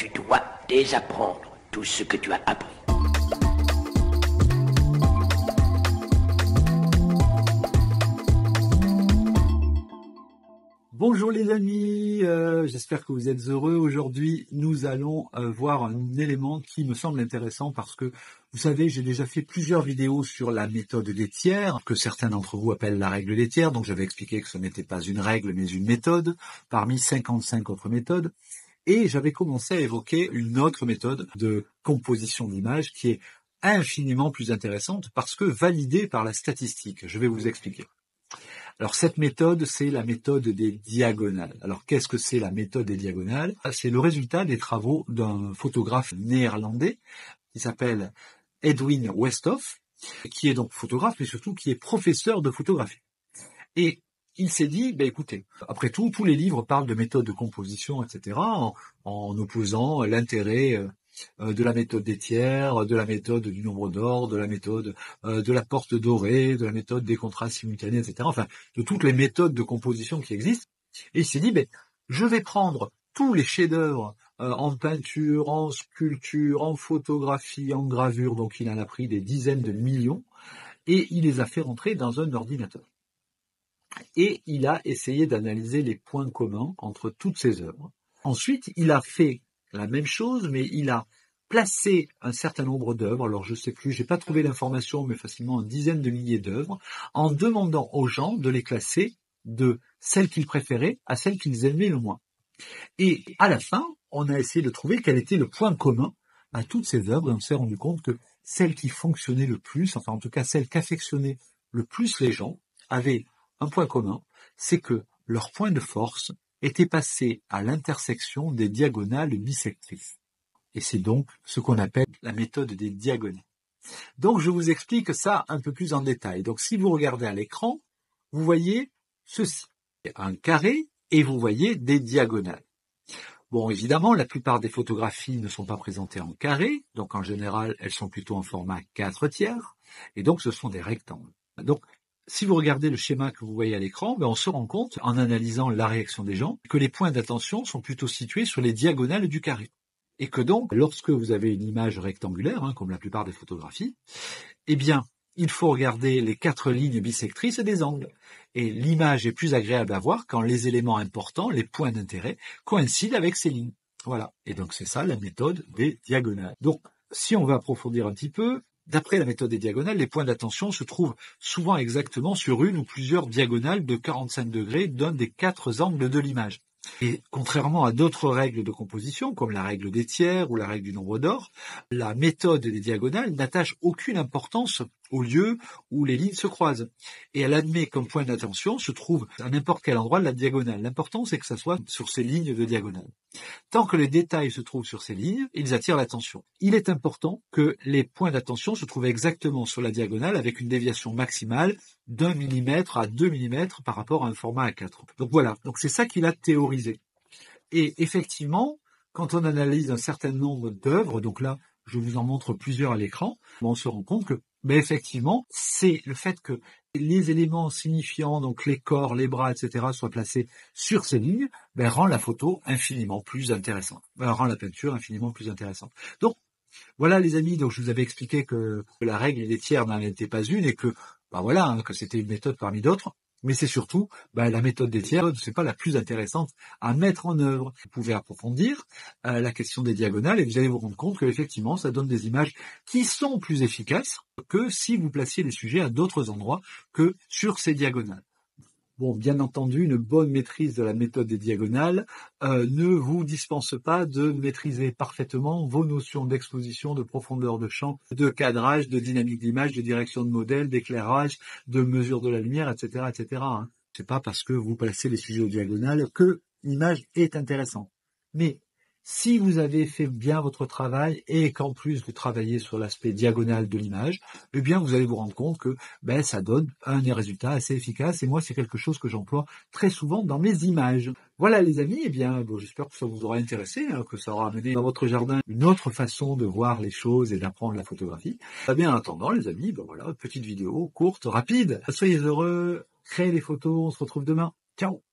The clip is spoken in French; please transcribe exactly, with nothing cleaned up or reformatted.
Tu dois désapprendre tout ce que tu as appris. Bonjour les amis, euh, j'espère que vous êtes heureux. Aujourd'hui, nous allons euh, voir un élément qui me semble intéressant parce que, vous savez, j'ai déjà fait plusieurs vidéos sur la méthode des tiers, que certains d'entre vous appellent la règle des tiers. Donc j'avais expliqué que ce n'était pas une règle, mais une méthode, parmi cinquante-cinq autres méthodes. Et j'avais commencé à évoquer une autre méthode de composition d'images qui est infiniment plus intéressante parce que validée par la statistique. Je vais vous expliquer. Alors cette méthode, c'est la méthode des diagonales. Alors qu'est-ce que c'est la méthode des diagonales? C'est le résultat des travaux d'un photographe néerlandais qui s'appelle Edwin Westhoff, qui est donc photographe, mais surtout qui est professeur de photographie. Et il s'est dit, ben écoutez, après tout, tous les livres parlent de méthode de composition, et cetera, en, en opposant l'intérêt euh, de la méthode des tiers, de la méthode du nombre d'or, de la méthode euh, de la porte dorée, de la méthode des contrastes simultanés, et cetera. Enfin, de toutes les méthodes de composition qui existent. Et il s'est dit, ben, je vais prendre tous les chefs-d'œuvre euh, en peinture, en sculpture, en photographie, en gravure, donc il en a pris des dizaines de millions, et il les a fait rentrer dans un ordinateur. Et il a essayé d'analyser les points communs entre toutes ces œuvres. Ensuite, il a fait la même chose, mais il a placé un certain nombre d'œuvres, alors je sais plus, j'ai pas trouvé l'information, mais facilement une dizaine de milliers d'œuvres, en demandant aux gens de les classer de celles qu'ils préféraient à celles qu'ils aimaient le moins. Et à la fin, on a essayé de trouver quel était le point commun à toutes ces œuvres, et on s'est rendu compte que celles qui fonctionnaient le plus, enfin en tout cas celles qu'affectionnaient le plus les gens, avaient un point commun, c'est que leur point de force était passé à l'intersection des diagonales bisectrices. Et c'est donc ce qu'on appelle la méthode des diagonales. Donc je vous explique ça un peu plus en détail. Donc si vous regardez à l'écran, vous voyez ceci, un carré, et vous voyez des diagonales. Bon, évidemment, la plupart des photographies ne sont pas présentées en carré, donc en général, elles sont plutôt en format quatre tiers, et donc ce sont des rectangles. Donc, si vous regardez le schéma que vous voyez à l'écran, ben on se rend compte, en analysant la réaction des gens, que les points d'attention sont plutôt situés sur les diagonales du carré. Et que donc, lorsque vous avez une image rectangulaire, hein, comme la plupart des photographies, eh bien, il faut regarder les quatre lignes bisectrices des angles. Et l'image est plus agréable à voir quand les éléments importants, les points d'intérêt, coïncident avec ces lignes. Voilà. Et donc, c'est ça la méthode des diagonales. Donc, si on veut approfondir un petit peu, d'après la méthode des diagonales, les points d'attention se trouvent souvent exactement sur une ou plusieurs diagonales de quarante-cinq degrés d'un des quatre angles de l'image. Et contrairement à d'autres règles de composition, comme la règle des tiers ou la règle du nombre d'or, la méthode des diagonales n'attache aucune importance au lieu où les lignes se croisent. Et elle admet comme point d'attention se trouve à n'importe quel endroit de la diagonale. L'important, c'est que ça soit sur ces lignes de diagonale. Tant que les détails se trouvent sur ces lignes, ils attirent l'attention. Il est important que les points d'attention se trouvent exactement sur la diagonale avec une déviation maximale d'un millimètre à deux millimètres par rapport à un format A quatre. Donc voilà, donc c'est ça qu'il a théorisé. Et effectivement, quand on analyse un certain nombre d'œuvres, donc là, je vous en montre plusieurs à l'écran, on se rend compte que, ben effectivement, c'est le fait que les éléments signifiants, donc les corps, les bras, et cetera, soient placés sur ces lignes, ben rend la photo infiniment plus intéressante, ben, rend la peinture infiniment plus intéressante. Donc, voilà les amis, donc je vous avais expliqué que la règle des tiers n'en était pas une et que, ben voilà, hein, que c'était une méthode parmi d'autres. Mais c'est surtout, ben, la méthode des tiers, c'est pas la plus intéressante à mettre en œuvre. Vous pouvez approfondir euh, la question des diagonales et vous allez vous rendre compte que effectivement, ça donne des images qui sont plus efficaces que si vous placiez les sujets à d'autres endroits que sur ces diagonales. Bon, bien entendu, une bonne maîtrise de la méthode des diagonales euh, ne vous dispense pas de maîtriser parfaitement vos notions d'exposition, de profondeur de champ, de cadrage, de dynamique d'image, de direction de modèle, d'éclairage, de mesure de la lumière, et cetera, et cetera. Hein. C'est pas parce que vous placez les sujets aux diagonales que l'image est intéressante. Mais si vous avez fait bien votre travail et qu'en plus vous travaillez sur l'aspect diagonal de l'image, eh bien vous allez vous rendre compte que ben, ça donne un résultat assez efficace. Et moi, c'est quelque chose que j'emploie très souvent dans mes images. Voilà les amis, eh bien bon, j'espère que ça vous aura intéressé, hein, que ça aura amené dans votre jardin une autre façon de voir les choses et d'apprendre la photographie. Eh bien en attendant les amis, ben voilà, petite vidéo courte, rapide. Soyez heureux, créez des photos, on se retrouve demain. Ciao.